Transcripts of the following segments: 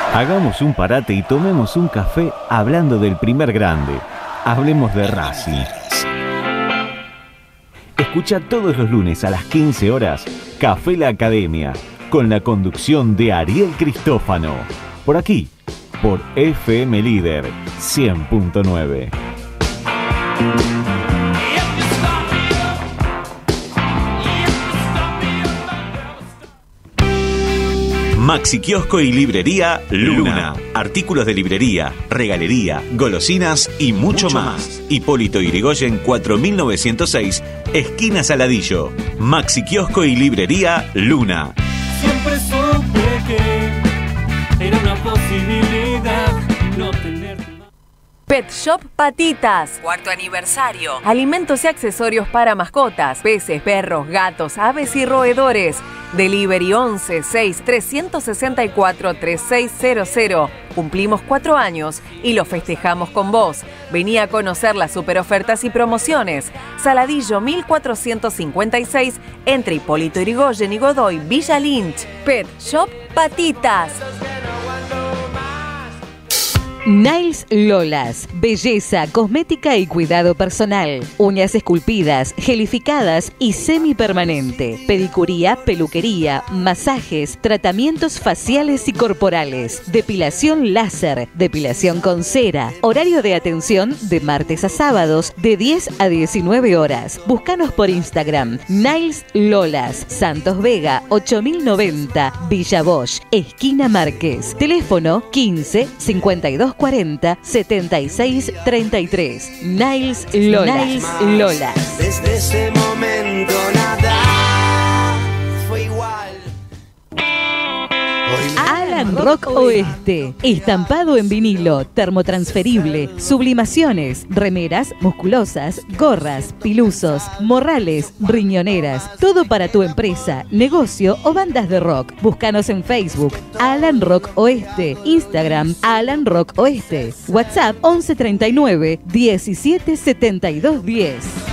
Hagamos un parate y tomemos un café hablando del primer grande. Hablemos de Racing. Escucha todos los lunes a las 15 horas Café La Academia, con la conducción de Ariel Cristófano. Por aquí, por FM Líder 100.9. Maxi Kiosco y Librería Luna. Artículos de librería, regalería, golosinas y mucho más. Hipólito Yrigoyen 4906, esquina Saladillo. Maxi Kiosco y Librería Luna. Siempre supe que era una posibilidad no tener. Pet Shop Patitas, 4º aniversario. Alimentos y accesorios para mascotas, peces, perros, gatos, aves y roedores. Delivery 11 6 364 3600. Cumplimos 4 años y lo festejamos con vos. Vení a conocer las super ofertas y promociones. Saladillo 1456, entre Hipólito Yrigoyen y Godoy, Villa Lynch. Pet Shop Patitas. Nails Lolas, belleza, cosmética y cuidado personal. Uñas esculpidas, gelificadas y semipermanente. Pedicuría, peluquería, masajes, tratamientos faciales y corporales. Depilación láser, depilación con cera. Horario de atención de martes a sábados de 10 a 19 horas. Búscanos por Instagram. Nails Lolas, Santos Vega 8090, Villa Bosch, esquina Márquez. Teléfono 15 52 40 76 33. Nails Lolas. Nails Lolas. Desde ese momento nada fue igual. Alan Rock Oeste. Estampado en vinilo, termotransferible, sublimaciones, remeras, musculosas, gorras, pilusos, morrales, riñoneras. Todo para tu empresa, negocio o bandas de rock. Búscanos en Facebook, Alan Rock Oeste. Instagram, Alan Rock Oeste. WhatsApp 1139 17 72 10.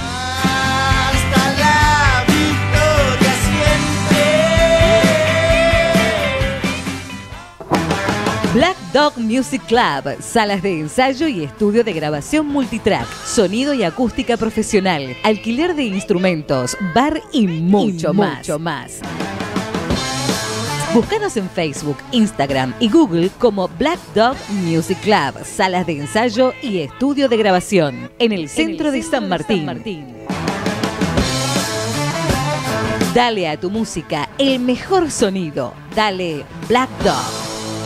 Black Dog Music Club, salas de ensayo y estudio de grabación multitrack, sonido y acústica profesional, alquiler de instrumentos, bar y mucho más. Búscanos en Facebook, Instagram y Google como Black Dog Music Club, salas de ensayo y estudio de grabación, en el centro de San Martín. Dale a tu música el mejor sonido. Dale Black Dog.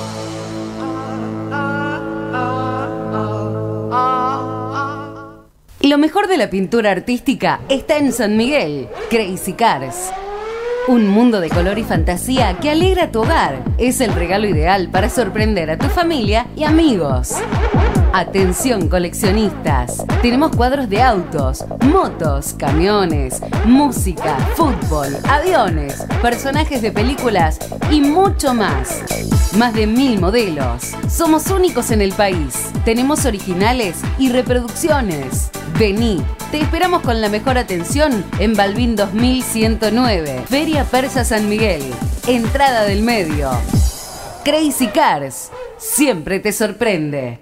Lo mejor de la pintura artística está en San Miguel. Crazy Cars. Un mundo de color y fantasía que alegra tu hogar. Es el regalo ideal para sorprender a tu familia y amigos. Atención coleccionistas. Tenemos cuadros de autos, motos, camiones, música, fútbol, aviones, personajes de películas y mucho más. Más de 1000 modelos. Somos únicos en el país. Tenemos originales y reproducciones. Vení, te esperamos con la mejor atención en Balbín 2109, Feria Persa San Miguel, entrada del medio. Crazy Cars, siempre te sorprende.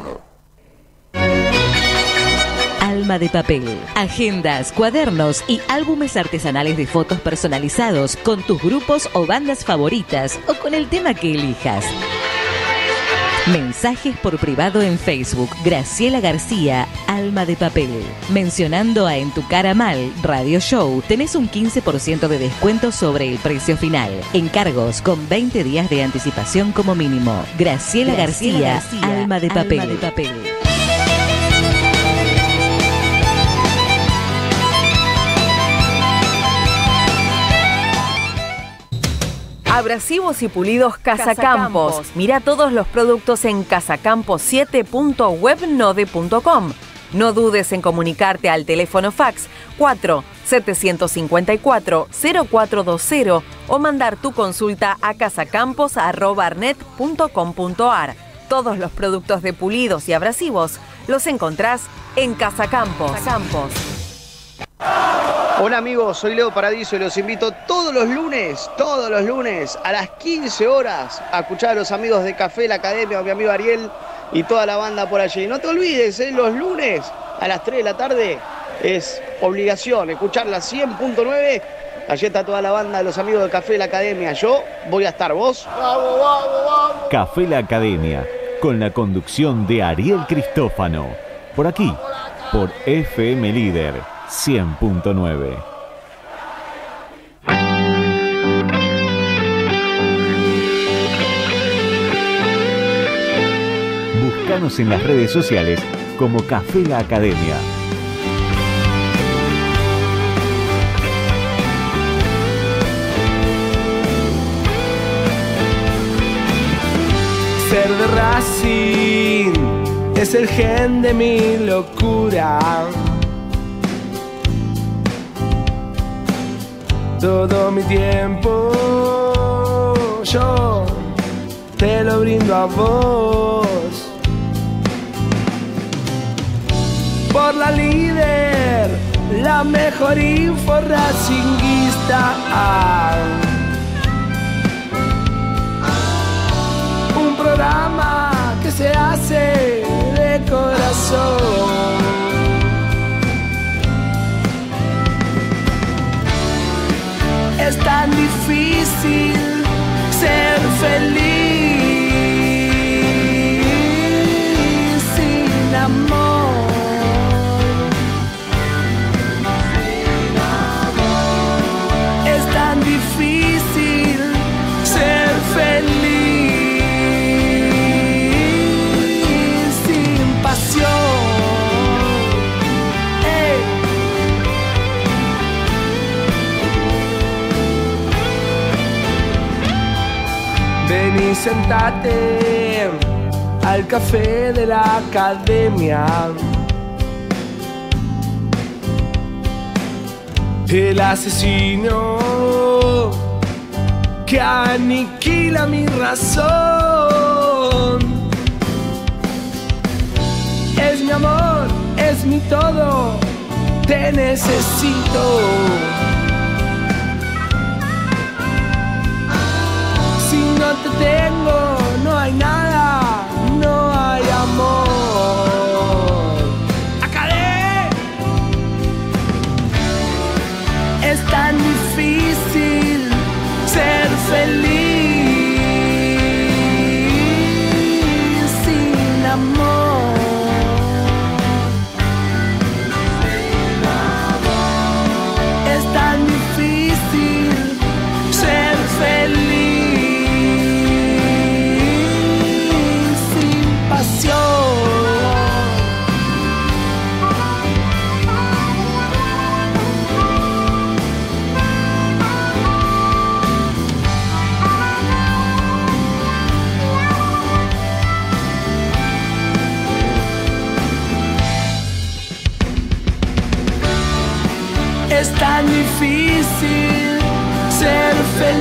Alma de papel, agendas, cuadernos y álbumes artesanales de fotos personalizados con tus grupos o bandas favoritas o con el tema que elijas. Mensajes por privado en Facebook, Graciela García, Alma de Papel. Mencionando a En Tu Cara Mal, Radio Show, tenés un 15% de descuento sobre el precio final. Encargos con 20 días de anticipación como mínimo. Graciela García, Alma de Papel. Alma de Papel. Abrasivos y pulidos Casacampos. Mira todos los productos en casacampo7.webnode.com. No dudes en comunicarte al teléfono fax 4-754-0420 o mandar tu consulta a casacampos@arnet.com.ar. Todos los productos de pulidos y abrasivos los encontrás en Casacampos. Hola amigos, soy Leo Paradiso y los invito todos los lunes a las 15 horas a escuchar a los amigos de Café La Academia, a mi amigo Ariel y toda la banda por allí. No te olvides, los lunes a las 3 de la tarde es obligación escuchar la 100.9. Allí está toda la banda de los amigos de Café La Academia. Yo voy a estar, ¿vos? ¡Vamos, vamos, vamos! Café La Academia, con la conducción de Ariel Cristófano. Por aquí, por FM Líder 100.9. Búscanos en las redes sociales como Café La Academia. Ser de Racing es el gen de mi locura. Todo mi tiempo yo te lo brindo a vos. Por la líder, la mejor info racinguista. Un programa que se hace de corazón. Es tan difícil ser feliz sin amor. Es tan difícil ser feliz sin pasión. Ven y sentate al café de la academia. El asesino que aniquila mi razón. Es mi amor, es mi todo, te necesito. Si no te tengo, no hay nada, no hay amor. ¡Acadé! Es tan difícil ser feliz sin amor. Es tan difícil ser feliz. Es tan difícil ser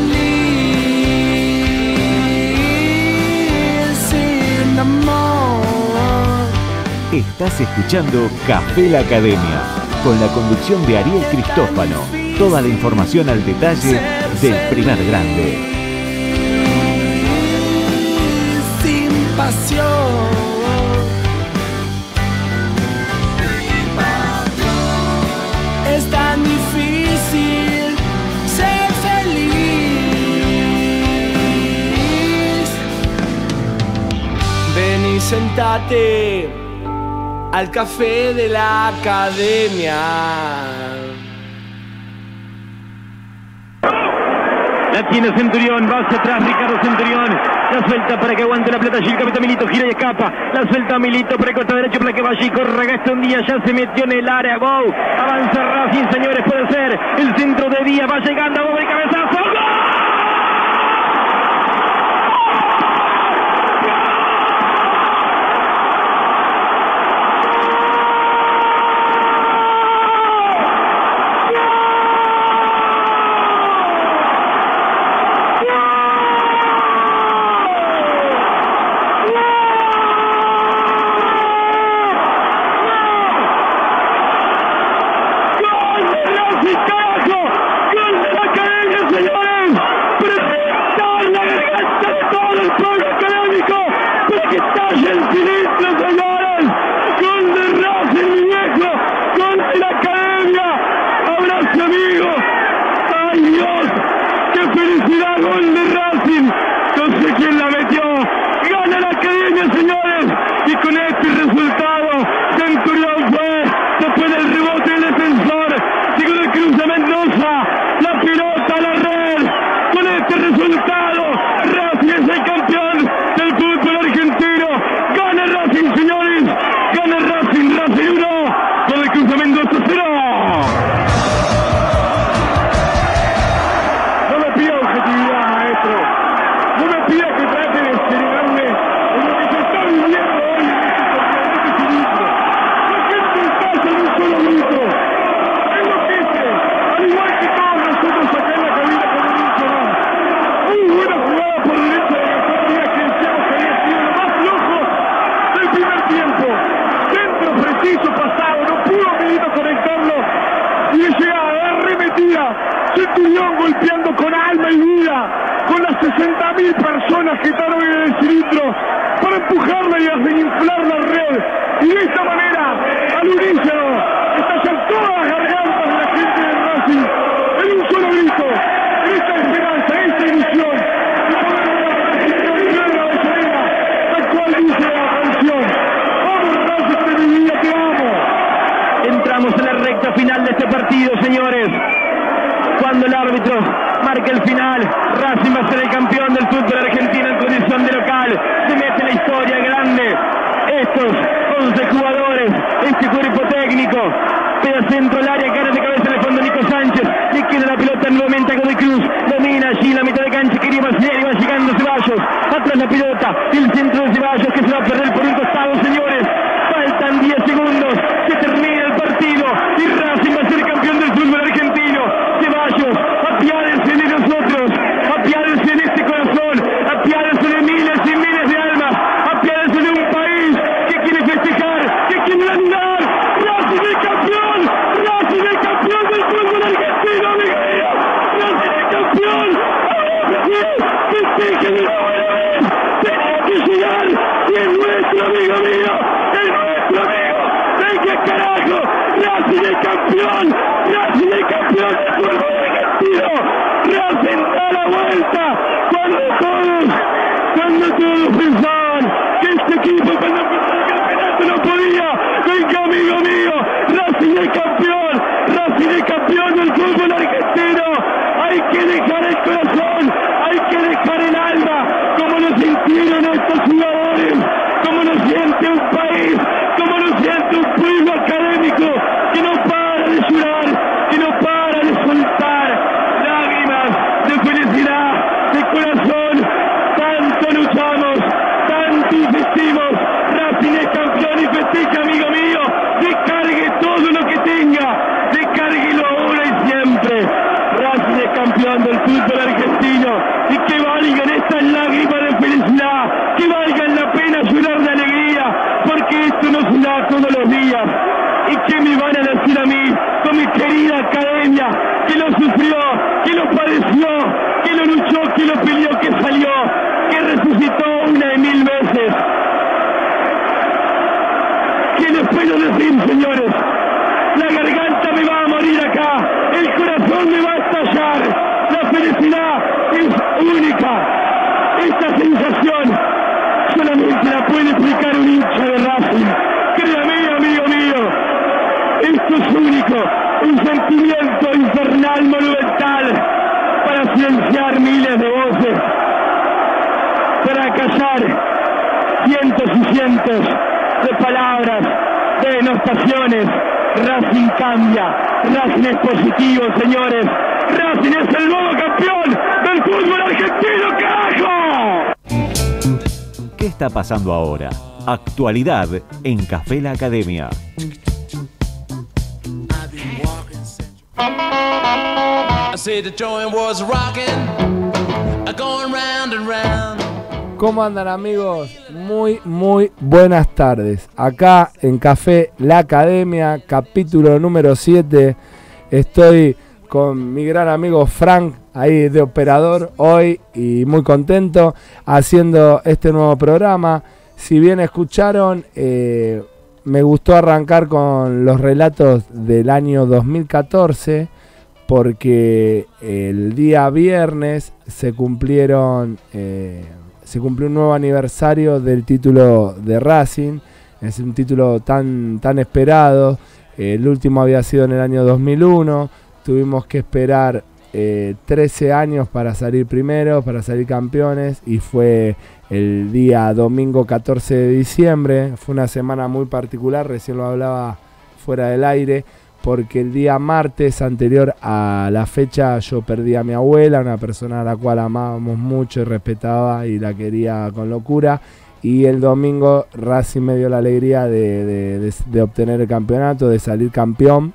feliz sin amor. Estás escuchando Café La Academia, con la conducción de Ariel Cristófano. Toda la información al detalle del primer grande. Sin pasión. Es tan difícil ser feliz. Ven y sentate al café de la academia. La tiene Centurión, va hacia atrás Ricardo Centurión. La suelta para que aguante la pelota allí el capitán Milito, gira y escapa. La suelta Milito, por el costado derecho para que vaya y corra Gastón Díaz, ya se metió en el área. Go, avanza Racing, señores, puede ser. El centro de Díaz va llegando, gol y cabezazo. ¡Gol! He got el pueblo académico para que estalle el cilindro, señores. Gol de Racing, mi viejo, gol de la academia. Abrazo, amigo. ¡Ay, Dios! ¡Qué felicidad! Gol de Racing. No sé quién la metió. Gana la academia, señores. Y con este resultado, Centurión fue, después del rebote del defensor, sigue de Cruz de Mendoza, la pelota a la red. Con este resultado, Racing es el campeón del fútbol argentino. Gana Racing, señores. Gana Racing, Racing 1, con el Cruz de Mendoza 0. No me pida objetividad, maestro. No me pida que trate de estrenarme en lo que se está viviendo hoy en este cilindro. La gente pasa en un solo grito. Enloquece, al igual que todos nosotros acá en la cabina con un hincha más. Muy buena jugada por derecha de Gastón, que decíamos que había sido lo más flojo del primer tiempo. Centro preciso pasado, no pudo Milito conectarlo. Y llegada, arremetida. Centurión golpeando con alma y vida, con las 60.000 personas que están hoy en el cilindro, para empujarla y hacer inflar la red. Y de esta manera, al unísono, estallan todas las gargantas de la gente de Racing, en un solo grito, esta esperanza, esta ilusión, de poder lograr la Avellaneda, tal cual dice la canción. ¡Vamos, Racing de mi vida, te amo! Entramos en la recta final de este partido, señores. Cuando el árbitro marca el final, Racing va a ser el campeón del fútbol argentino en condición de local. Se mete en la historia grande. Estos 11 jugadores, este cuerpo técnico, pega centro al área, cara de cabeza en el fondo Nico Sánchez, le queda la pelota nuevamente a Godoy Cruz, domina allí la mitad de cancha, quería Marcinelli, va llegando Ceballos, atrás la pelota, el centro de Ceballos que se va a perder por un costado, señores. Faltan 10 segundos, se termina el partido y Racing va a ser campeón del fútbol argentino. Ceballos, apiádense de nosotros, apiádense de este corazón, apiádense de miles y miles de almas, apiádense de un país que quiere festejar, que quiere ganar. Racing es campeón, Racing es campeón del fútbol argentino, amigo mío. Racing es campeón, ahora sí, festejen de una buena vez, tenía que llegar y es nuestro, amigo mío, es nuestro amigo. ¡Venga, carajo! ¡Racing es campeón! ¡Racing es campeón del fútbol argentino! ¡Racing da la vuelta! Cuando todos pensaban que este equipo cuando empezó el campeonato no podía. ¡Venga, amigo mío! ¡Racing es campeón! ¡Racing es campeón del fútbol argentino! Hay que dejar el corazón, hay que dejar el alma, como lo sintieron estos jugadores, como lo siente un país, como lo siente un pueblo académico que no para de llorar, que no para de soltar lágrimas de felicidad, de corazón. Tanto luchamos, tanto insistimos. Racing es campeón y festeja, amigo mío. Descargue todo lo que tenga, descárguelo ahora y siempre. Racing es campeón del fútbol argentino y que valgan estas lágrimas de felicidad, que valgan la pena llorar de alegría, porque esto no se da todos los días. ¿Y qué me van a decir a mí, con mi querida academia, que lo sufrió, que lo padeció, que lo luchó, que lo peleó, que salió, que resucitó una de 1000 veces? ¿Qué les puedo decir, señores? La garganta me va a morir acá, el corazón me va a estallar, la felicidad es única. Esta sensación solamente la puede explicar un hincha de Racing. Créame, amigo mío, esto es único, un sentimiento infernal, monumental, para silenciar miles de voces, para callar cientos y cientos de palabras, de denostaciones. Racing cambia, Racing es positivo, señores. Racing es el nuevo campeón del fútbol argentino, carajo. ¿Qué está pasando ahora? Actualidad en Café La Academia. ¿Cómo andan, amigos? Muy buenas tardes. Acá en Café La Academia, capítulo número 7. Estoy con mi gran amigo Frank, ahí de operador hoy, y muy contento haciendo este nuevo programa. Si bien escucharon, me gustó arrancar con los relatos del año 2014, porque el día viernes se cumplió un nuevo aniversario del título de Racing. Es un título tan esperado. El último había sido en el año 2001. Tuvimos que esperar 13 años para salir primero, para salir campeones, y fue el día domingo 14 de diciembre. Fue una semana muy particular, recién lo hablaba fuera del aire, porque el día martes anterior a la fecha yo perdí a mi abuela, una persona a la cual amábamos mucho y respetaba y la quería con locura. Y el domingo Racing me dio la alegría de obtener el campeonato, de salir campeón.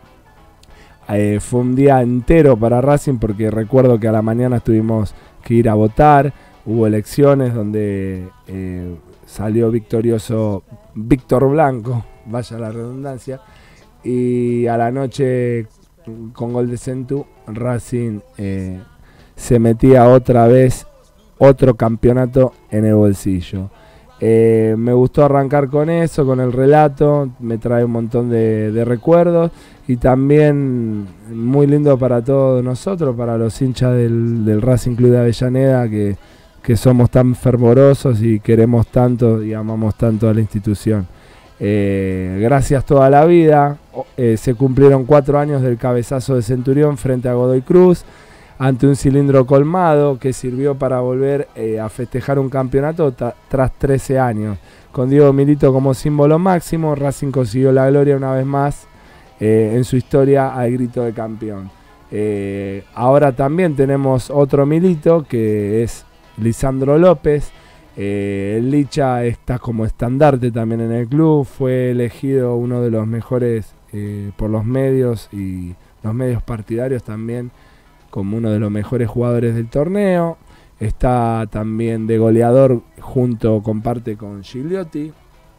Fue un día entero para Racing, porque recuerdo que a la mañana tuvimos que ir a votar. Hubo elecciones donde salió victorioso Víctor Blanco, vaya la redundancia. Y a la noche, con gol de Centu, Racing se metía otra vez otro campeonato en el bolsillo. Me gustó arrancar con eso, con el relato, me trae un montón de recuerdos, y también muy lindo para todos nosotros, para los hinchas del Racing Club de Avellaneda, que somos tan fervorosos y queremos tanto y amamos tanto a la institución. Gracias toda la vida. Se cumplieron 4 años del cabezazo de Centurión frente a Godoy Cruz, ante un cilindro colmado que sirvió para volver a festejar un campeonato tras 13 años. Con Diego Milito como símbolo máximo, Racing consiguió la gloria una vez más en su historia al grito de campeón. Ahora también tenemos otro Milito, que es Lisandro López. El Licha está como estandarte también en el club, fue elegido uno de los mejores por los medios y los medios partidarios también, como uno de los mejores jugadores del torneo. Está también de goleador, comparte con Gigliotti.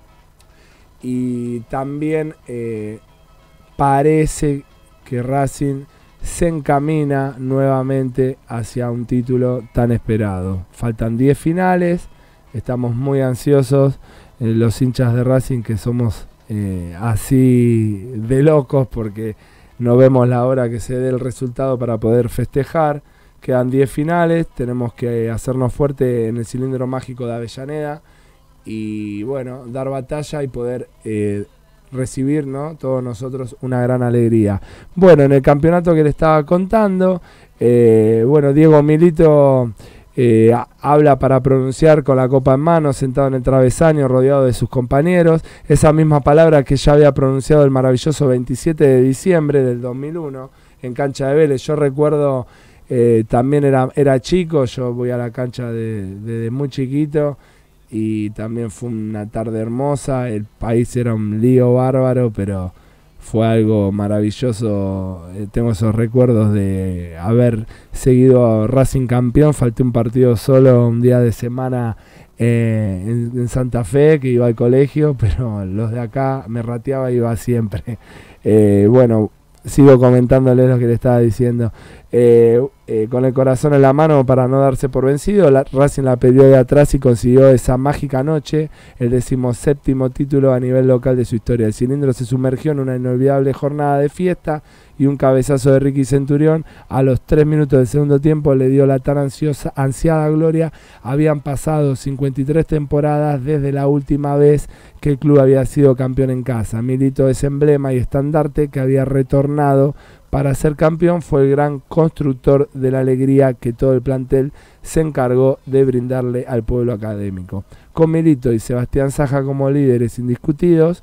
Y también parece que Racing se encamina nuevamente hacia un título tan esperado. Faltan 10 finales, estamos muy ansiosos, los hinchas de Racing, que somos así de locos, porque no vemos la hora que se dé el resultado para poder festejar. Quedan 10 finales, tenemos que hacernos fuerte en el cilindro mágico de Avellaneda y bueno, dar batalla y poder recibir, ¿no?, todos nosotros una gran alegría. Bueno, en el campeonato que le estaba contando, Diego Milito habla para pronunciar con la copa en mano, sentado en el travesaño, rodeado de sus compañeros. Esa misma palabra que ya había pronunciado el maravilloso 27 de diciembre del 2001 en cancha de Vélez. Yo recuerdo, también era chico, yo voy a la cancha desde muy chiquito, y también fue una tarde hermosa. El país era un lío bárbaro, pero fue algo maravilloso. Tengo esos recuerdos de haber seguido a Racing campeón. Falté un partido solo un día de semana en Santa Fe, que iba al colegio, pero los de acá me rateaba y iba siempre. Sigo comentándoles lo que le estaba diciendo. Con el corazón en la mano, para no darse por vencido, Racing la peleó de atrás y consiguió esa mágica noche, el 17º título a nivel local de su historia. El cilindro se sumergió en una inolvidable jornada de fiesta, y un cabezazo de Ricky Centurión a los 3 minutos del segundo tiempo le dio la tan ansiada gloria. Habían pasado 53 temporadas desde la última vez que el club había sido campeón en casa. Milito es emblema y estandarte que había retornado para ser campeón. Fue el gran constructor de la alegría que todo el plantel se encargó de brindarle al pueblo académico. Con Milito y Sebastián Saja como líderes indiscutidos,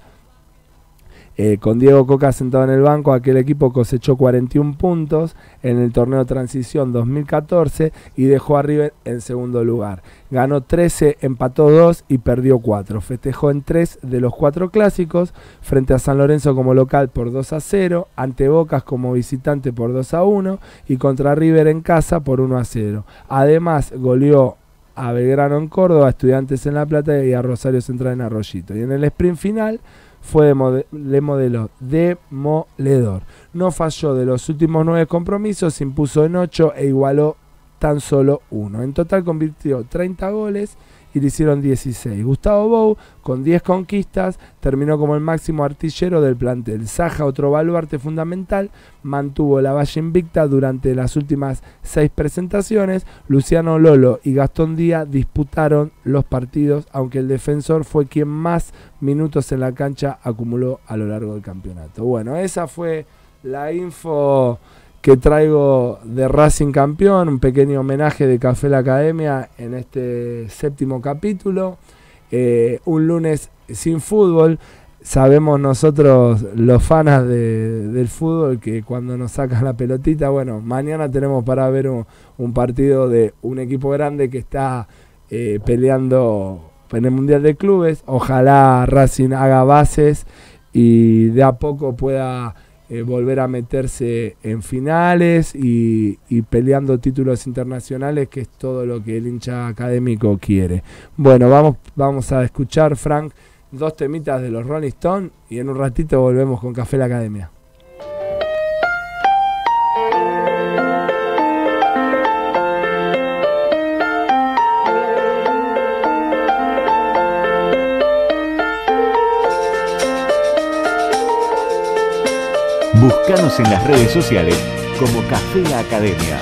con Diego Coca sentado en el banco, aquel equipo cosechó 41 puntos en el torneo Transición 2014 y dejó a River en segundo lugar. Ganó 13, empató 2 y perdió 4. Festejó en 3 de los 4 clásicos, frente a San Lorenzo como local por 2-0, ante Bocas como visitante por 2-1 y contra River en casa por 1-0. Además, goleó a Belgrano en Córdoba, a Estudiantes en La Plata y a Rosario Central en Arroyito. Y en el sprint final fue demoledor. No falló de los últimos 9 compromisos, se impuso en 8 e igualó tan solo 1. En total convirtió 30 goles y le hicieron 16. Gustavo Bou, con 10 conquistas, terminó como el máximo artillero del plantel. Saja, otro baluarte fundamental, mantuvo la valla invicta durante las últimas 6 presentaciones. Luciano Lolo y Gastón Díaz disputaron los partidos, aunque el defensor fue quien más minutos en la cancha acumuló a lo largo del campeonato. Bueno, esa fue la info que traigo de Racing campeón, un pequeño homenaje de Café La Academia en este 7º capítulo. Un lunes sin fútbol. Sabemos nosotros, los fanas del fútbol, que cuando nos sacan la pelotita, bueno, mañana tenemos para ver un partido de un equipo grande que está peleando en el Mundial de Clubes. Ojalá Racing haga bases y de a poco pueda volver a meterse en finales y peleando títulos internacionales, que es todo lo que el hincha académico quiere. Bueno, vamos a escuchar, Frank, 2 temitas de los Rolling Stones y en un ratito volvemos con Café La Academia. Búscanos en las redes sociales como Café La Academia.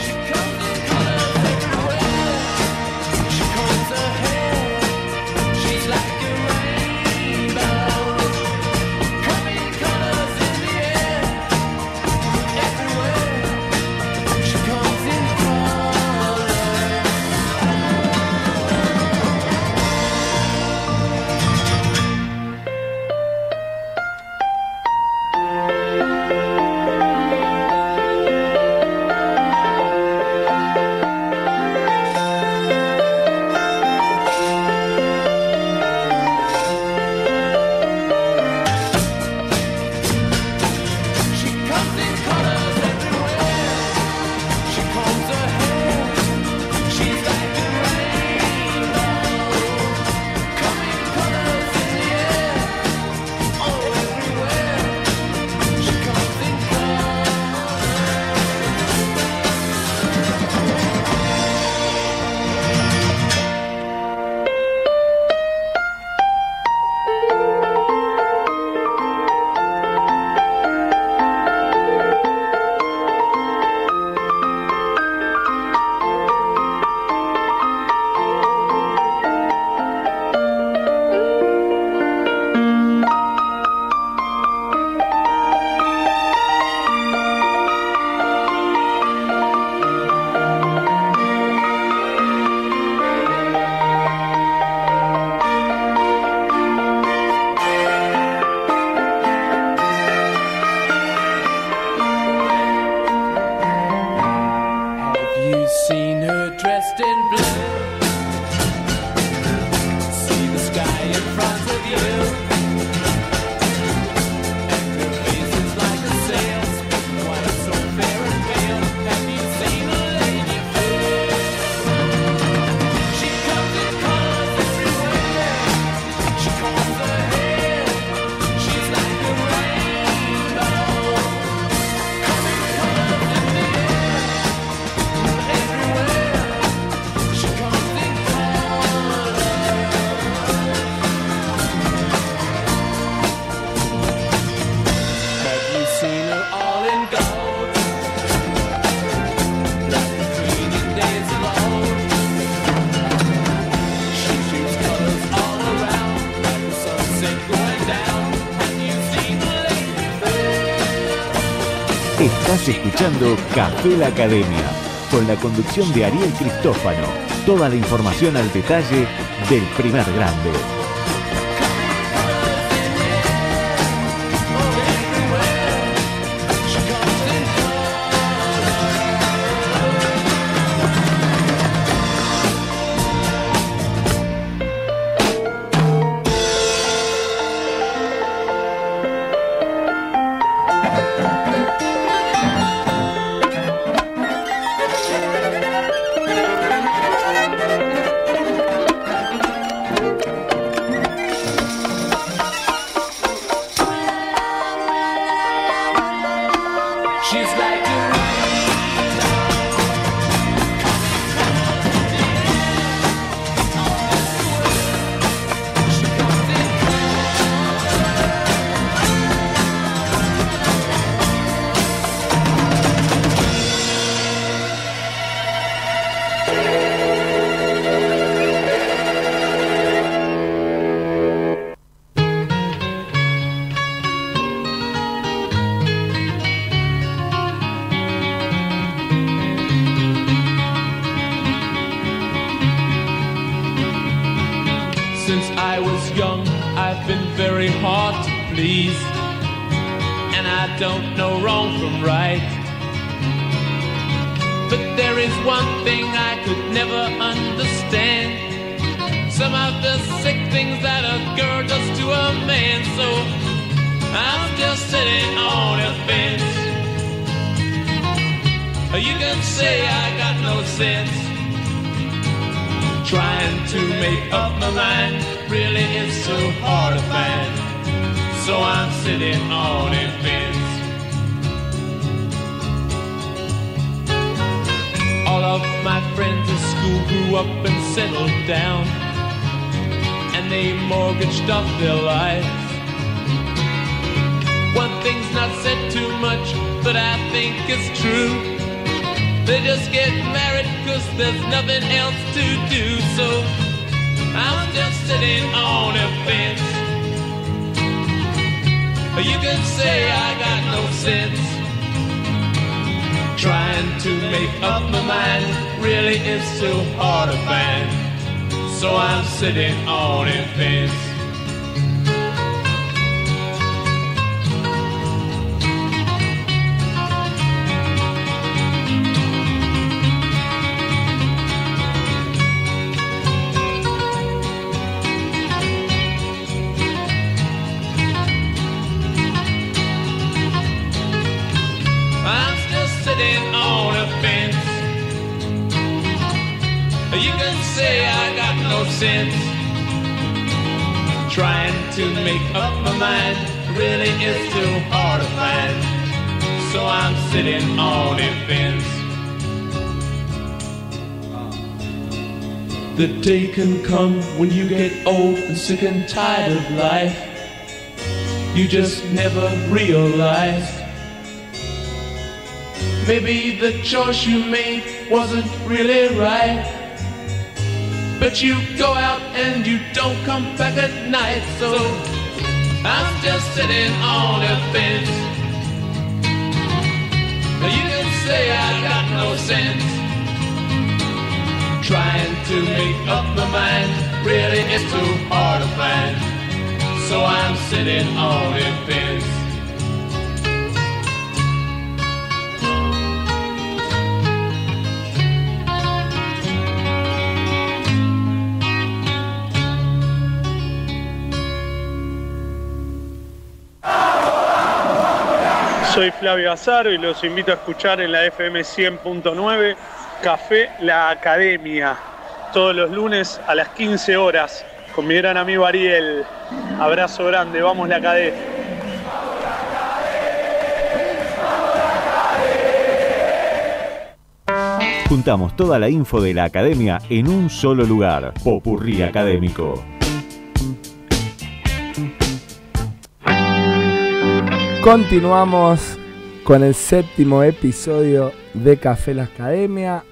Estás escuchando Café La Academia, con la conducción de Ariel Cristófano. Toda la información al detalle del primer grande. I was young, I've been very hard to please, and I don't know wrong from right. But there is one thing I could never understand, some of the sick things that a girl does to a man. So I'm just sitting on a fence. You can say I got no sense. Trying to make up my mind really is so hard to find. So I'm sitting on a fence. All of my friends at school grew up and settled down, and they mortgaged up their lives. One thing's not said too much, but I think it's true. They just get married 'cause there's nothing else to do. So I'm just sitting on a fence. You can say I got no sense. Trying to make up my mind really is so hard to find. So I'm sitting on a fence. On a fence. You can say I got no sense. Trying to make up my mind really is too hard to find. So I'm sitting on a fence. The day can come when you get old and sick and tired of life. You just never realize maybe the choice you made wasn't really right. But you go out and you don't come back at night. So I'm just sitting on a fence. You can say I got no sense. Trying to make up my mind really is too hard to find. So I'm sitting on a fence. Soy Flavio Azaro y los invito a escuchar en la FM 100.9 Café La Academia, todos los lunes a las 15 horas, con mi gran amigo Ariel. Abrazo grande, vamos La Academia. Juntamos toda la info de la academia en un solo lugar. Popurrí Académico. Continuamos con el 7º episodio de Café La Academia,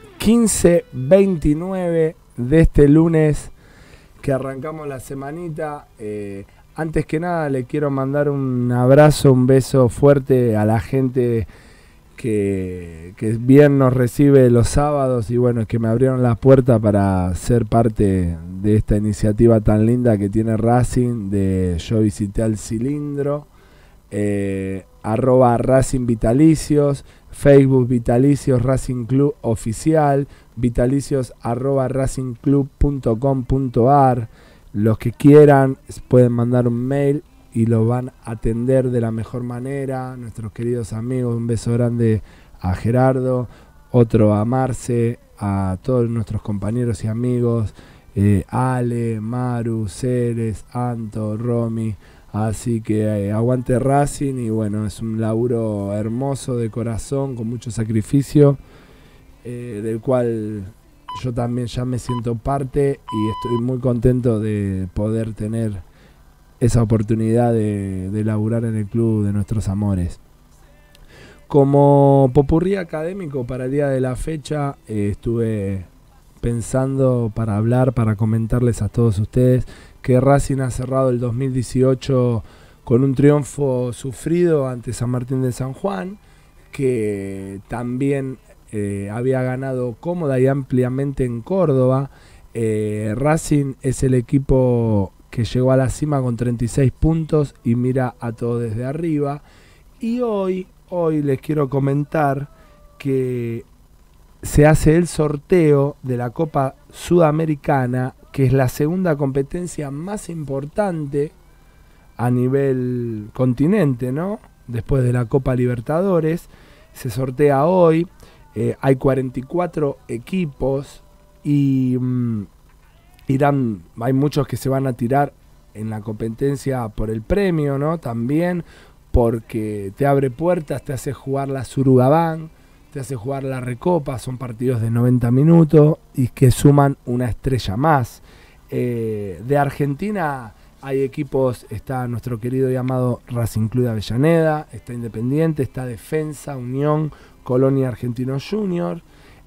15:29 de este lunes que arrancamos la semanita. Antes que nada le quiero mandar un abrazo, un beso fuerte a la gente que bien nos recibe los sábados y bueno, que me abrieron la puerta para ser parte de esta iniciativa tan linda que tiene Racing, de Yo Visité al Cilindro. @Racing Vitalicios, Facebook Vitalicios Racing Club Oficial, Vitalicios @racingclub.com.ar. Los que quieran pueden mandar un mail y lo van a atender de la mejor manera. Nuestros queridos amigos, un beso grande a Gerardo, otro a Marce, a todos nuestros compañeros y amigos, Ale, Maru, Ceres, Anto, Romy. Así que aguante Racing y bueno, es un laburo hermoso de corazón, con mucho sacrificio, del cual yo también ya me siento parte y estoy muy contento de poder tener esa oportunidad de laburar en el club de nuestros amores. Como popurrí académico para el día de la fecha, estuve pensando para hablar, para comentarles a todos ustedes que Racing ha cerrado el 2018 con un triunfo sufrido ante San Martín de San Juan, que también había ganado cómoda y ampliamente en Córdoba. Racing es el equipo que llegó a la cima con 36 puntos y mira a todo desde arriba. Y hoy les quiero comentar que se hace el sorteo de la Copa Sudamericana, que es la segunda competencia más importante a nivel continente, ¿no? Después de la Copa Libertadores. Se sortea hoy. Hay 44 equipos y hay muchos que se van a tirar en la competencia por el premio, ¿no? También porque te abre puertas, te hace jugar la Surugabán, te hace jugar la Recopa, son partidos de 90 minutos y que suman una estrella más. De Argentina hay equipos, está nuestro querido y amado Racing Club de Avellaneda, está Independiente, está Defensa, Unión, Colonia Argentino Junior.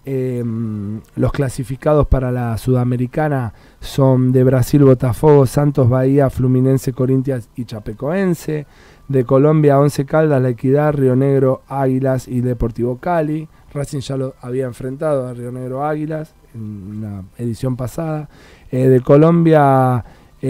Los clasificados para la Sudamericana son de Brasil, Botafogo, Santos, Bahía, Fluminense, Corinthians y Chapecoense. De Colombia, Once Caldas, La Equidad, Río Negro, Águilas y Deportivo Cali. Racing ya lo había enfrentado a Río Negro Águilas en la edición pasada. De Colombia,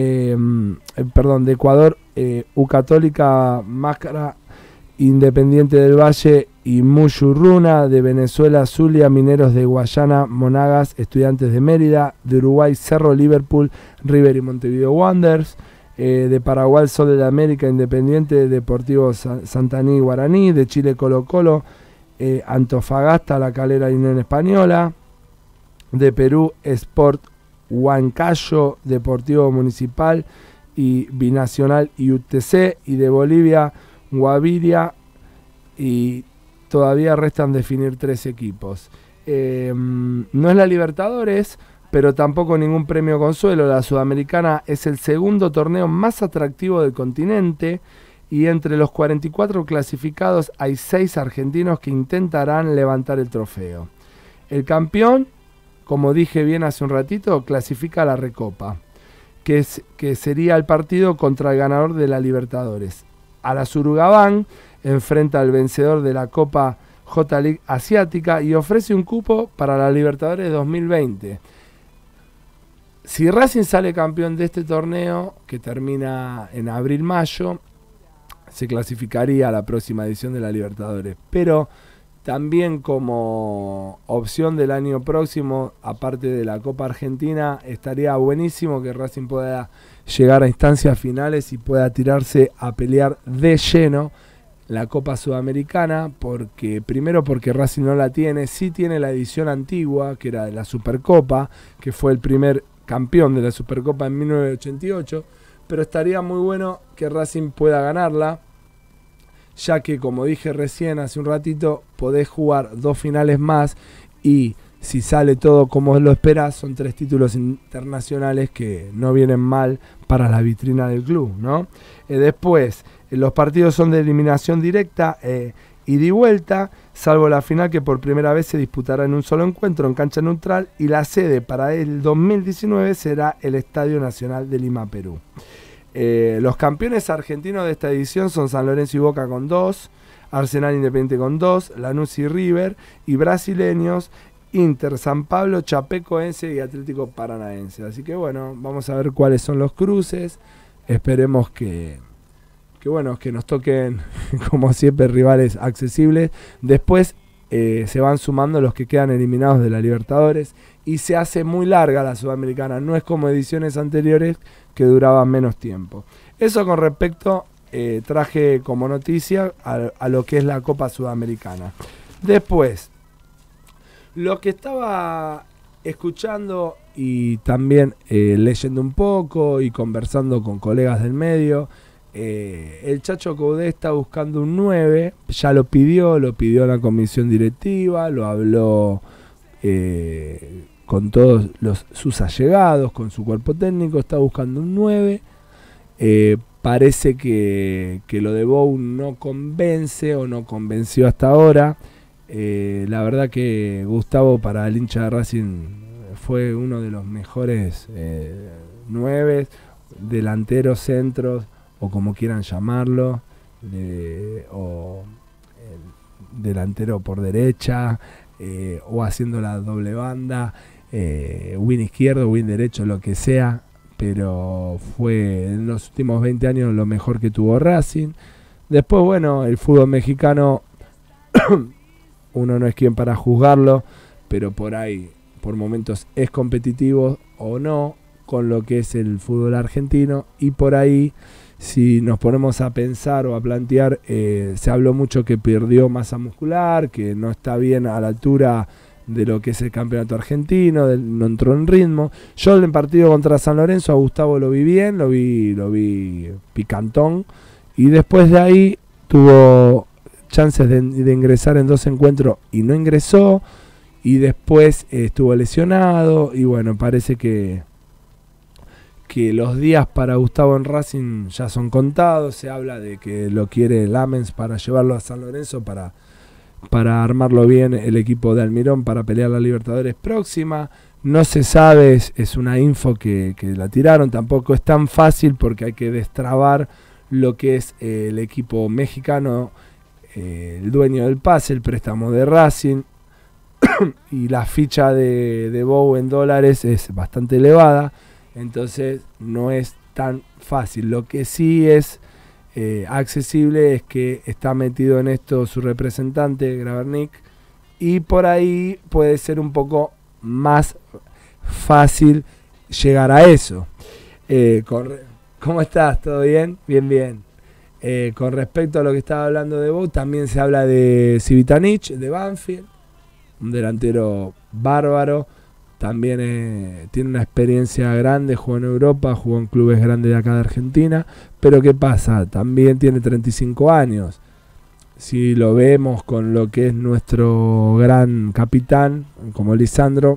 de Ecuador, U Católica, Máscara, Independiente del Valle y Muyurruna. De Venezuela, Zulia, Mineros de Guayana, Monagas, Estudiantes de Mérida. De Uruguay, Cerro, Liverpool, River y Montevideo Wanderers. De Paraguay, Sol de América, Independiente, Deportivo Santaní, Guaraní. De Chile, Colo Colo, Antofagasta, La Calera y Unión Española. De Perú, Sport Huancayo, Deportivo Municipal y Binacional y UTC. Y de Bolivia, Guaviria, y todavía restan definir 3 equipos. No es la Libertadores, pero tampoco ningún premio consuelo. La Sudamericana es el segundo torneo más atractivo del continente y entre los 44 clasificados hay 6 argentinos que intentarán levantar el trofeo. El campeón, como dije bien hace un ratito, clasifica a la Recopa, que sería el partido contra el ganador de la Libertadores. A la Surugabán enfrenta al vencedor de la Copa J-League Asiática y ofrece un cupo para la Libertadores 2020. Si Racing sale campeón de este torneo, que termina en abril-mayo, se clasificaría a la próxima edición de la Libertadores. Pero también como opción del año próximo, aparte de la Copa Argentina, estaría buenísimo que Racing pueda llegar a instancias finales y pueda tirarse a pelear de lleno la Copa Sudamericana, primero porque Racing no la tiene, sí tiene la edición antigua, que era de la Supercopa, que fue el primer campeón de la Supercopa en 1988, pero estaría muy bueno que Racing pueda ganarla, ya que, como dije recién hace un ratito, podés jugar 2 finales más y si sale todo como lo esperás, son 3 títulos internacionales que no vienen mal para la vitrina del club, ¿no? Después, los partidos son de eliminación directa ida y vuelta, salvo la final que por primera vez se disputará en un solo encuentro en cancha neutral y la sede para el 2019 será el Estadio Nacional de Lima, Perú. Los campeones argentinos de esta edición son San Lorenzo y Boca con 2, Arsenal Independiente con 2, Lanús y River, y brasileños Inter, San Pablo, Chapecoense y Atlético Paranaense. Así que bueno, vamos a ver cuáles son los cruces. Esperemos que nos toquen, como siempre, rivales accesibles. Después se van sumando los que quedan eliminados de la Libertadores y se hace muy larga la Sudamericana. No es como ediciones anteriores que duraban menos tiempo. Eso con respecto, traje como noticia a lo que es la Copa Sudamericana. Después, lo que estaba escuchando y también leyendo un poco y conversando con colegas del medio, el Chacho Coudet está buscando un 9, ya lo pidió a la comisión directiva, lo habló con todos sus allegados, con su cuerpo técnico, está buscando un 9. Parece que lo de Bou no convence o no convenció hasta ahora. La verdad que Gustavo, para el hincha de Racing, fue uno de los mejores 9, delanteros, centros, o como quieran llamarlo, delantero por derecha, o haciendo la doble banda, win izquierdo, win derecho, lo que sea. pero fue en los últimos 20 años lo mejor que tuvo Racing. Después, bueno, el fútbol mexicano, uno no es quien para juzgarlo, pero por ahí, por momentos es competitivo o no con lo que es el fútbol argentino, y por ahí, si nos ponemos a pensar o a plantear, se habló mucho que perdió masa muscular, que no está bien a la altura de lo que es el campeonato argentino, no entró en ritmo. Yo en el partido contra San Lorenzo a Gustavo lo vi bien, lo vi picantón, y después de ahí tuvo chances de ingresar en 2 encuentros y no ingresó, y después estuvo lesionado, y bueno, parece que los días para Gustavo en Racing ya son contados. Se habla de que lo quiere Lamens para llevarlo a San Lorenzo para armarlo bien el equipo de Almirón para pelear la Libertadores próxima. No se sabe, es una info que la tiraron, tampoco es tan fácil porque hay que destrabar lo que es el equipo mexicano, el dueño del pase, el préstamo de Racing, y la ficha de Bow en dólares es bastante elevada, entonces no es tan fácil. Lo que sí es accesible es que está metido en esto su representante, Gravernick, y por ahí puede ser un poco más fácil llegar a eso. ¿Cómo estás? ¿Todo bien? Bien. Con respecto a lo que estaba hablando de Bow, también se habla de Civitanich, de Banfield, un delantero bárbaro. También tiene una experiencia grande, jugó en Europa, jugó en clubes grandes de acá de Argentina. Pero ¿qué pasa? También tiene 35 años. Si lo vemos con lo que es nuestro gran capitán, como Lisandro,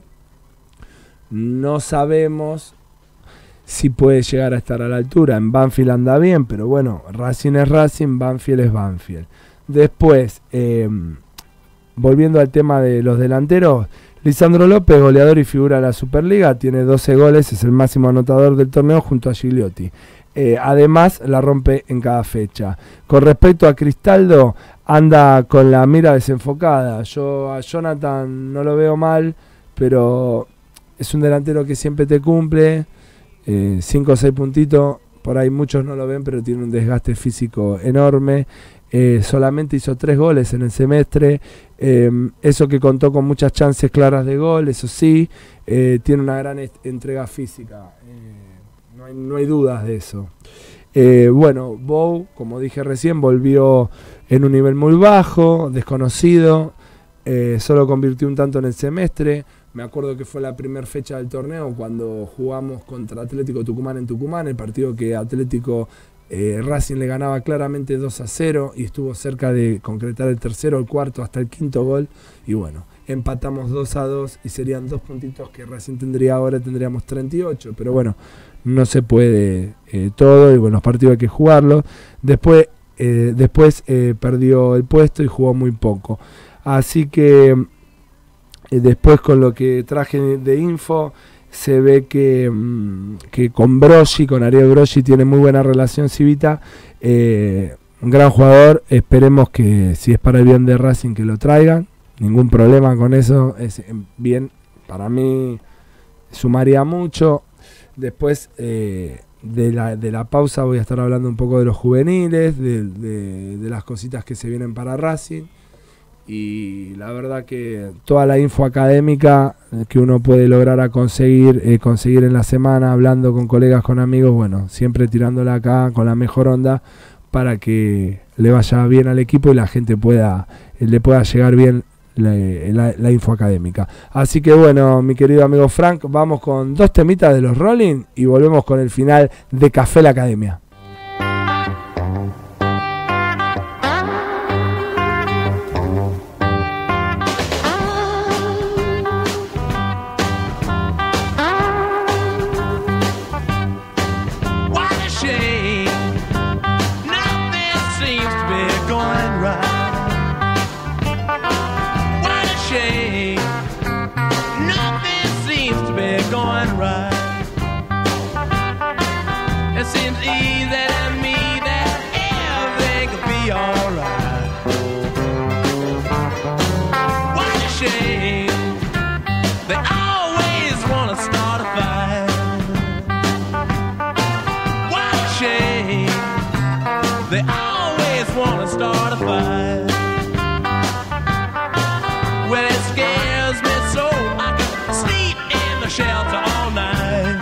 no sabemos si puede llegar a estar a la altura. En Banfield anda bien, pero bueno, Racing es Racing, Banfield es Banfield. Después, volviendo al tema de los delanteros, Lisandro López, goleador y figura de la Superliga, tiene 12 goles, es el máximo anotador del torneo junto a Gigliotti. Además, la rompe en cada fecha. Con respecto a Cristaldo, anda con la mira desenfocada. Yo a Jonathan no lo veo mal, pero es un delantero que siempre te cumple. 5 o 6 puntitos, por ahí muchos no lo ven, pero tiene un desgaste físico enorme. Solamente hizo 3 goles en el semestre, eso que contó con muchas chances claras de gol, eso sí, tiene una gran entrega física, no hay dudas de eso. Bueno, Bow, como dije recién, volvió en un nivel muy bajo, desconocido, solo convirtió un tanto en el semestre. Me acuerdo que fue la primera fecha del torneo cuando jugamos contra Atlético Tucumán en Tucumán, el partido que Atlético Racing le ganaba claramente 2-0 y estuvo cerca de concretar el tercero, el cuarto, hasta el quinto gol, y bueno, empatamos 2-2 y serían 2 puntitos que Racing tendría ahora, tendríamos 38, pero bueno, no se puede todo, y bueno, los partidos hay que jugarlos. Después perdió el puesto y jugó muy poco, así que después, con lo que traje de info, se ve que con Broggi, con Ariel Broggi, tiene muy buena relación Civita, un gran jugador. Esperemos que, si es para el bien de Racing, que lo traigan, ningún problema con eso, es bien, para mí sumaría mucho. Después de la pausa voy a estar hablando un poco de los juveniles, de las cositas que se vienen para Racing. Y la verdad que toda la info académica que uno puede lograr a conseguir en la semana, hablando con colegas, con amigos, bueno, siempre tirándola acá con la mejor onda para que le vaya bien al equipo y la gente le pueda llegar bien la info académica. Así que bueno, mi querido amigo Frank, vamos con 2 temitas de los Rolling y volvemos con el final de Café la Academia. They always wanna start a fight. They always want to start a fight. Well, it scares me so I can sleep in the shelter all night.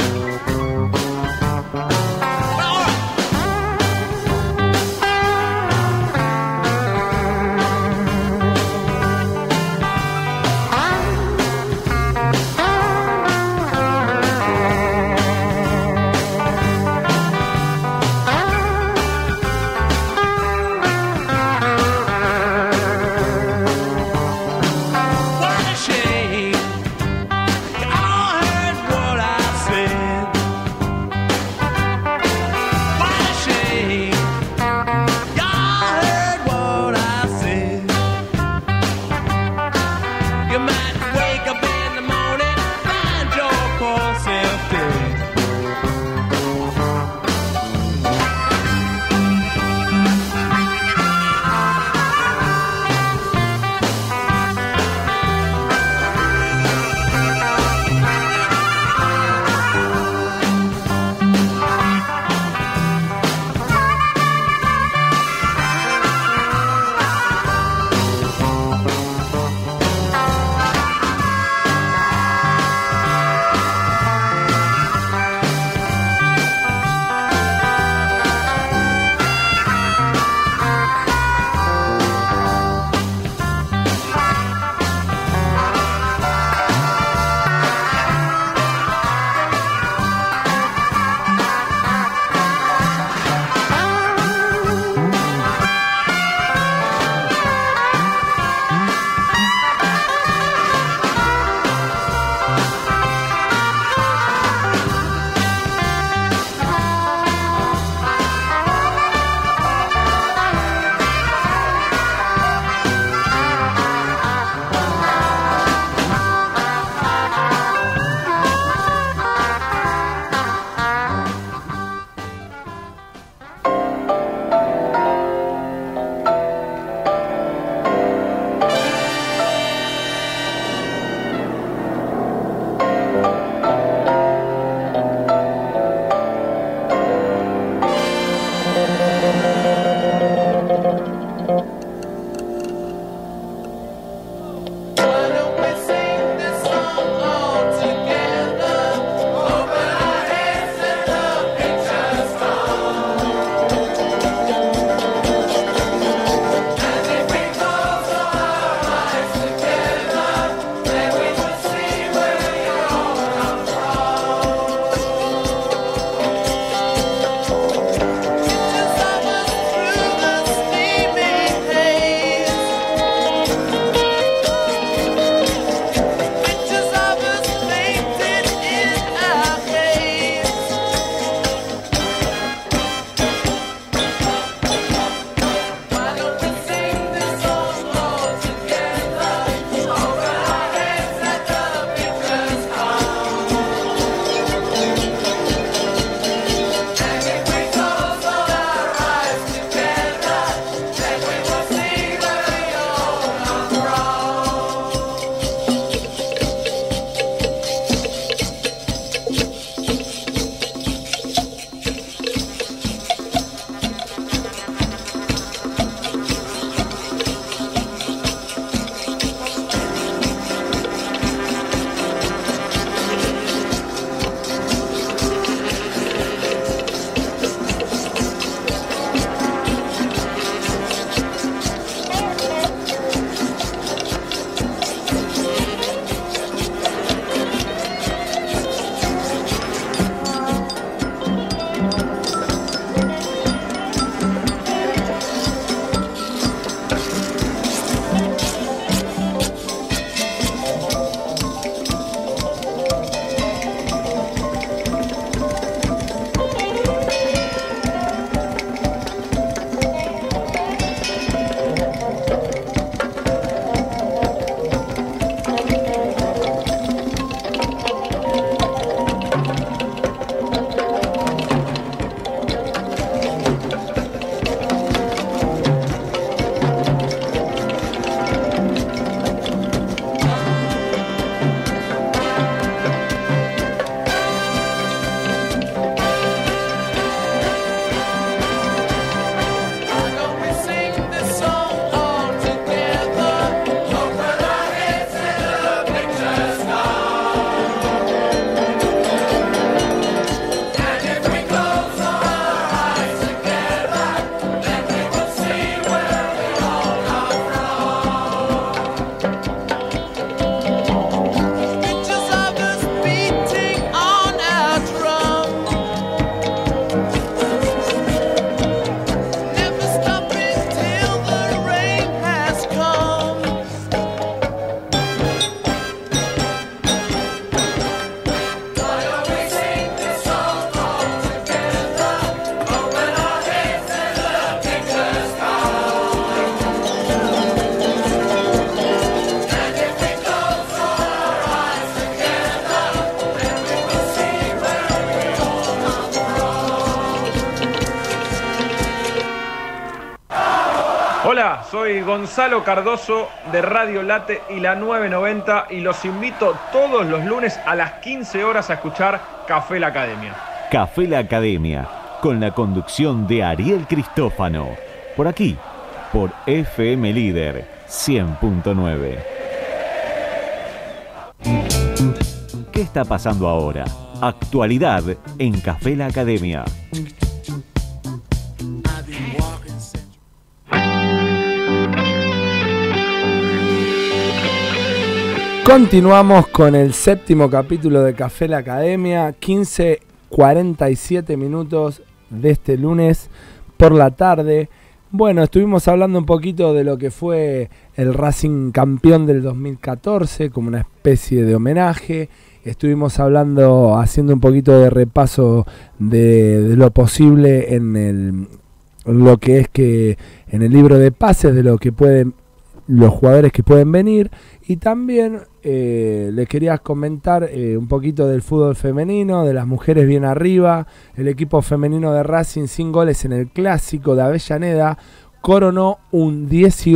Hola, soy Gonzalo Cardoso de Radio Late y la 990 y los invito todos los lunes a las 15 horas a escuchar Café La Academia. Café La Academia, con la conducción de Ariel Cristófano. Por aquí, por FM Líder 100.9. ¿Qué está pasando ahora? Actualidad en Café La Academia. Continuamos con el séptimo capítulo de Café La Academia, 15:47 minutos de este lunes por la tarde. Bueno, estuvimos hablando un poquito de lo que fue el Racing campeón del 2014 como una especie de homenaje. Estuvimos hablando, haciendo un poquito de repaso de lo posible en lo que es que en el libro de pases, de lo que pueden los jugadores que pueden venir, y también les quería comentar un poquito del fútbol femenino, de las mujeres bien arriba. El equipo femenino de Racing, sin goles en el clásico de Avellaneda, coronó un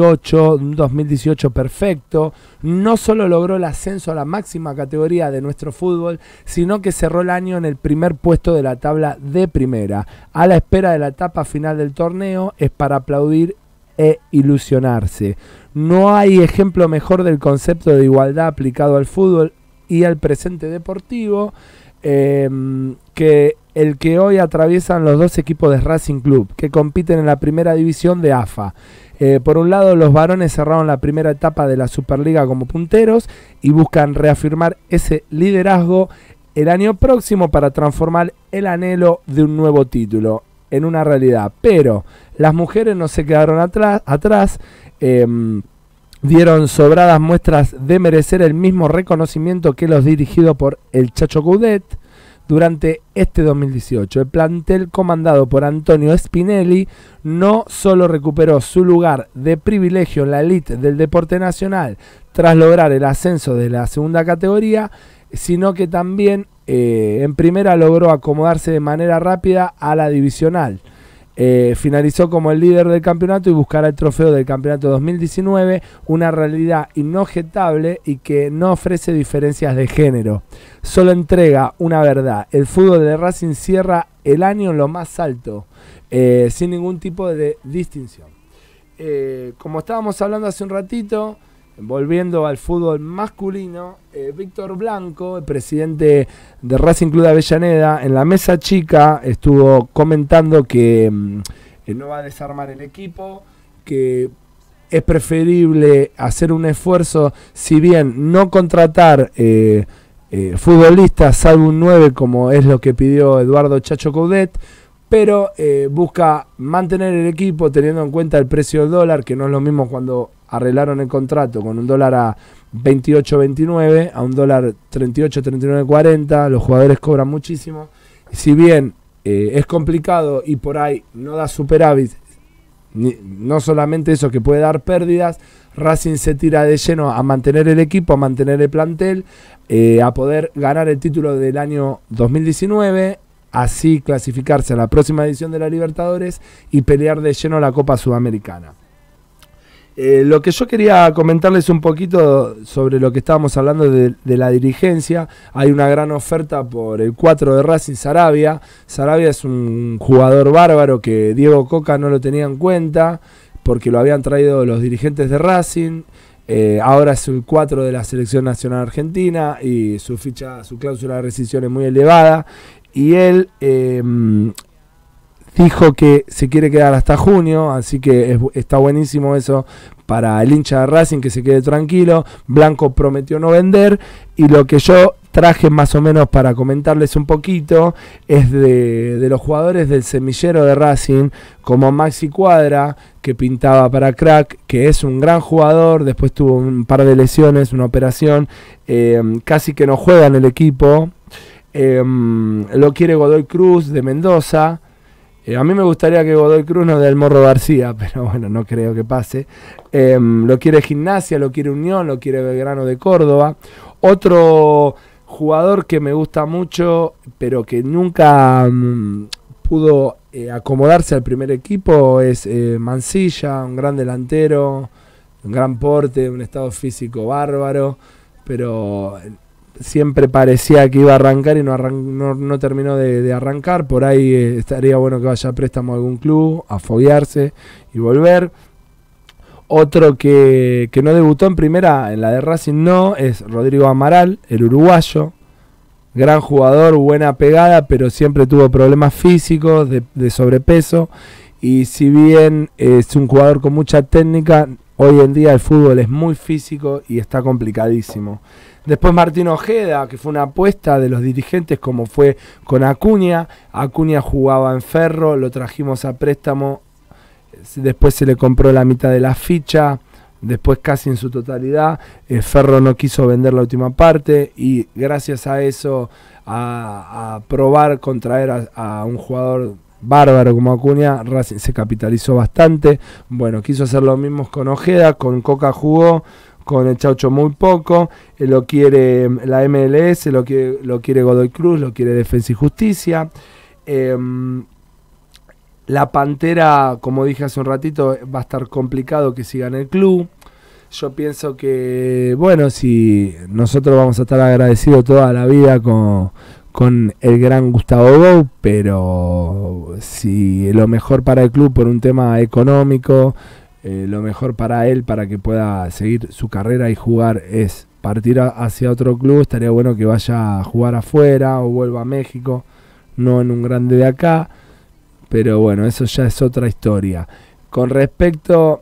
2018 perfecto. No solo logró el ascenso a la máxima categoría de nuestro fútbol, sino que cerró el año en el primer puesto de la tabla de primera. A la espera de la etapa final del torneo, es para aplaudir e ilusionarse. No hay ejemplo mejor del concepto de igualdad aplicado al fútbol y al presente deportivo que el que hoy atraviesan los dos equipos de Racing Club, que compiten en la primera división de AFA. Por un lado, los varones cerraron la primera etapa de la Superliga como punteros y buscan reafirmar ese liderazgo el año próximo para transformar el anhelo de un nuevo título en una realidad. Pero las mujeres no se quedaron atrás, dieron sobradas muestras de merecer el mismo reconocimiento que los dirigidos por el Chacho Coudet durante este 2018. El plantel comandado por Antonio Spinelli no solo recuperó su lugar de privilegio en la elite del deporte nacional tras lograr el ascenso de la segunda categoría, sino que también en primera logró acomodarse de manera rápida a la divisional. Finalizó como el líder del campeonato y buscará el trofeo del campeonato 2019, una realidad inobjetable y que no ofrece diferencias de género. Solo entrega una verdad: el fútbol de Racing cierra el año en lo más alto, sin ningún tipo de distinción. Como estábamos hablando hace un ratito, volviendo al fútbol masculino, Víctor Blanco, el presidente de Racing Club de Avellaneda, en la mesa chica estuvo comentando que no va a desarmar el equipo, que es preferible hacer un esfuerzo, si bien no contratar futbolistas, salvo un 9 como es lo que pidió Eduardo Chacho Coudet, pero busca mantener el equipo teniendo en cuenta el precio del dólar, que no es lo mismo cuando arreglaron el contrato con un dólar a 28.29 a un dólar 38.39.40. Los jugadores cobran muchísimo. Si bien es complicado y por ahí no da superávit, no solamente eso, que puede dar pérdidas, Racing se tira de lleno a mantener el equipo, a mantener el plantel, a poder ganar el título del año 2019, así clasificarse a la próxima edición de la Libertadores y pelear de lleno la Copa Sudamericana. Lo que yo quería comentarles un poquito sobre lo que estábamos hablando de la dirigencia. Hay una gran oferta por el 4 de Racing, Sarabia. Sarabia es un jugador bárbaro que Diego Coca no lo tenía en cuenta porque lo habían traído los dirigentes de Racing. Ahora es el 4 de la Selección Nacional Argentina y su cláusula de rescisión es muy elevada. Y él dijo que se quiere quedar hasta junio, así que está buenísimo eso para el hincha de Racing, que se quede tranquilo. Blanco prometió no vender, y lo que yo traje más o menos para comentarles un poquito es de los jugadores del semillero de Racing, como Maxi Cuadra, que pintaba para crack, que es un gran jugador, después tuvo un par de lesiones, una operación, casi que no juega en el equipo. Lo quiere Godoy Cruz de Mendoza. A mí me gustaría que Godoy Cruz no dé el Morro García, pero bueno, no creo que pase. Lo quiere Gimnasia, lo quiere Unión, lo quiere Belgrano de Córdoba. Otro jugador que me gusta mucho, pero que nunca pudo acomodarse al primer equipo es Mansilla, un gran delantero, un gran porte, un estado físico bárbaro, pero siempre parecía que iba a arrancar y no terminó de arrancar. Por ahí estaría bueno que vaya a préstamo a algún club, a foguearse y volver. Otro que no debutó en primera, en la de Racing no, es Rodrigo Amaral, el uruguayo. Gran jugador, buena pegada, pero siempre tuvo problemas físicos, de sobrepeso. Y si bien es un jugador con mucha técnica, hoy en día el fútbol es muy físico y está complicadísimo. Después Martín Ojeda, que fue una apuesta de los dirigentes, como fue con Acuña. Acuña jugaba en Ferro, lo trajimos a préstamo. Después se le compró la mitad de la ficha, después casi en su totalidad. Ferro no quiso vender la última parte y gracias a eso, a probar contraer a un jugador bárbaro como Acuña, Racing se capitalizó bastante. Bueno, quiso hacer lo mismo con Ojeda, con Coca jugó, con el Chaucho muy poco. Lo quiere la MLS, lo quiere Godoy Cruz, lo quiere Defensa y Justicia. La Pantera, como dije hace un ratito, va a estar complicado que siga en el club. Yo pienso que, bueno, si nosotros vamos a estar agradecidos toda la vida con el gran Gustavo Bou, pero si lo mejor para el club por un tema económico, lo mejor para él, para que pueda seguir su carrera y jugar, es partir hacia otro club, estaría bueno que vaya a jugar afuera o vuelva a México, no en un grande de acá. Pero bueno, eso ya es otra historia. Con respecto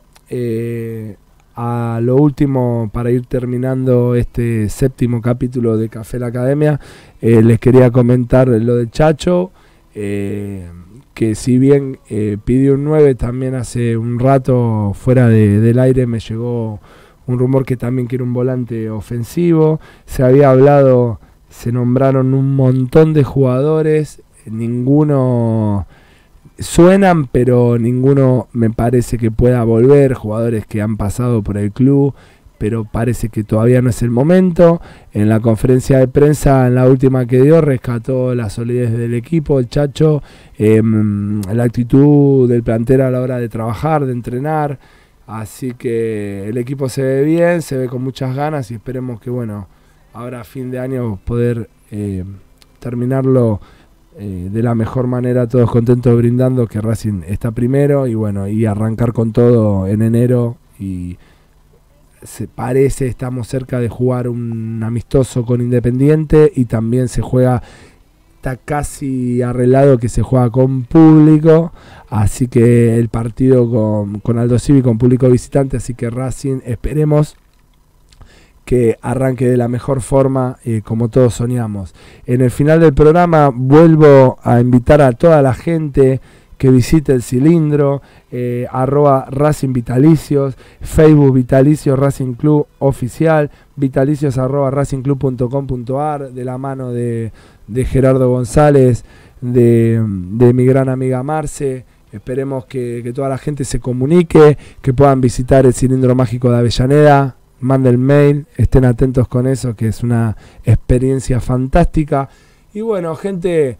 a lo último, para ir terminando este 7º capítulo de Café La Academia, les quería comentar lo de Chacho, que si bien pidió un 9, también hace un rato fuera del aire me llegó un rumor que también quiere un volante ofensivo. Se había hablado, se nombraron un montón de jugadores, ninguno... Suenan, pero ninguno me parece que pueda volver, jugadores que han pasado por el club, pero parece que todavía no es el momento. En la conferencia de prensa, en la última que dio, rescató la solidez del equipo, el Chacho, la actitud del plantel a la hora de trabajar, de entrenar, así que el equipo se ve bien, se ve con muchas ganas y esperemos que, bueno, ahora a fin de año poder terminarlo de la mejor manera, todos contentos, brindando que Racing está primero y bueno, y arrancar con todo en enero. Y se parece, estamos cerca de jugar un amistoso con Independiente y también se juega, está casi arreglado que se juega con público, así que el partido con Aldo Civi, con público visitante, así que Racing esperemos que arranque de la mejor forma, como todos soñamos. En el final del programa vuelvo a invitar a toda la gente que visite el cilindro, @Racing Vitalicios, Facebook Vitalicios Racing Club Oficial, vitalicios @racingclub.com.ar, de la mano de Gerardo González, de mi gran amiga Marce. Esperemos que toda la gente se comunique, que puedan visitar el Cilindro Mágico de Avellaneda. Manden mail, estén atentos con eso, que es una experiencia fantástica. Y bueno, gente,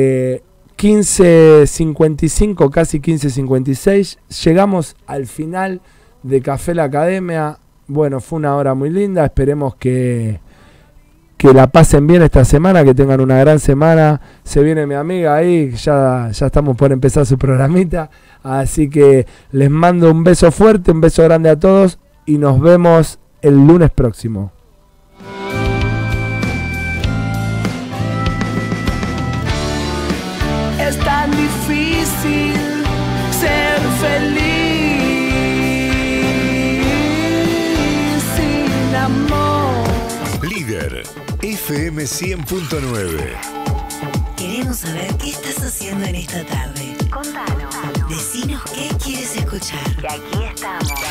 15:55, casi 15:56, llegamos al final de Café La Academia. Bueno, fue una hora muy linda, esperemos que la pasen bien esta semana, que tengan una gran semana. Se viene mi amiga ahí, ya estamos por empezar su programita, así que les mando un beso fuerte, un beso grande a todos y nos vemos el lunes próximo. Es tan difícil ser feliz sin amor. Líder FM 100.9. Queremos saber qué estás haciendo en esta tarde. Contanos. Decinos qué quieres escuchar. Que aquí estamos.